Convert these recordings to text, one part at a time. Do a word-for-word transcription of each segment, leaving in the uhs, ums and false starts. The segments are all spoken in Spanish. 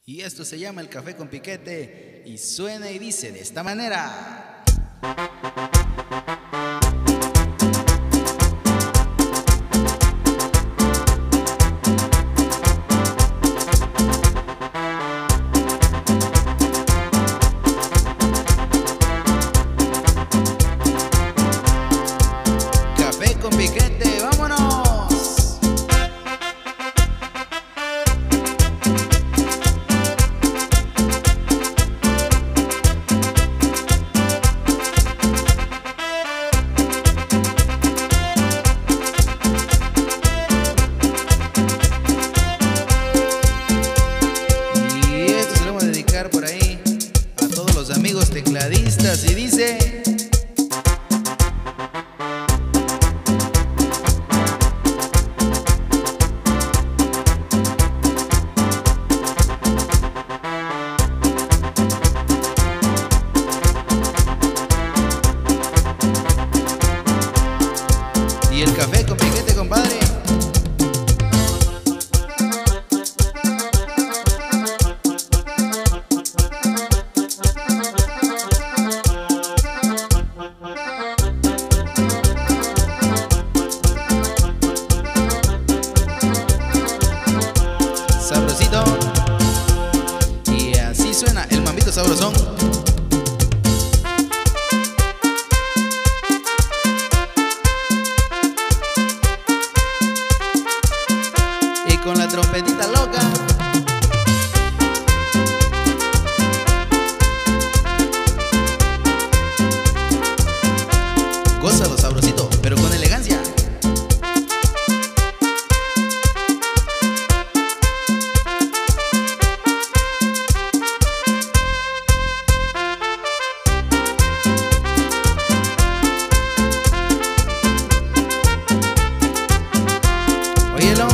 Y esto se llama El Café con Piquete y suena y dice de esta manera. Café con Piquete, vámonos. Por ahí a todos los amigos tecladistas y dice: y el café con piquete, compadre. Sabrosito. Y así suena el mambito sabrosón. Y con la trompetita loca. Gózalo, sabrosito, pero con elegancia. Óyelo.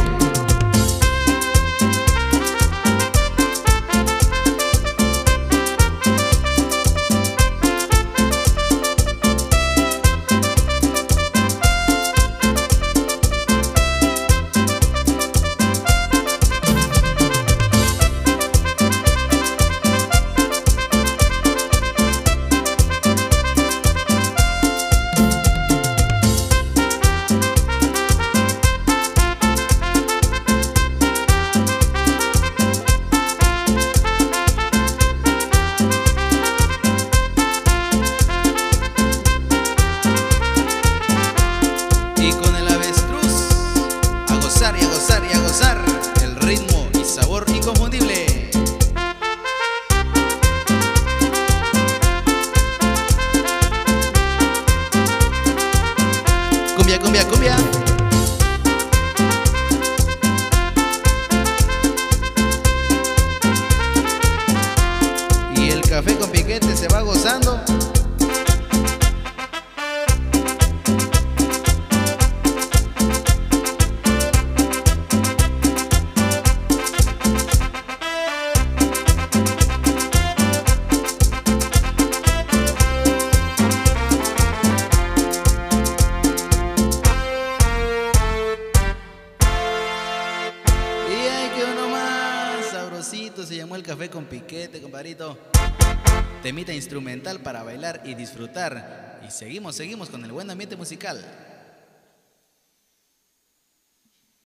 Y a gozar y a gozar el ritmo y sabor inconfundible. Cumbia, cumbia, cumbia. Y el café con piquete se va gozando. Se llamó El Café con Piquete, compadrito. Temita instrumental para bailar y disfrutar. Y seguimos, seguimos con el buen ambiente musical.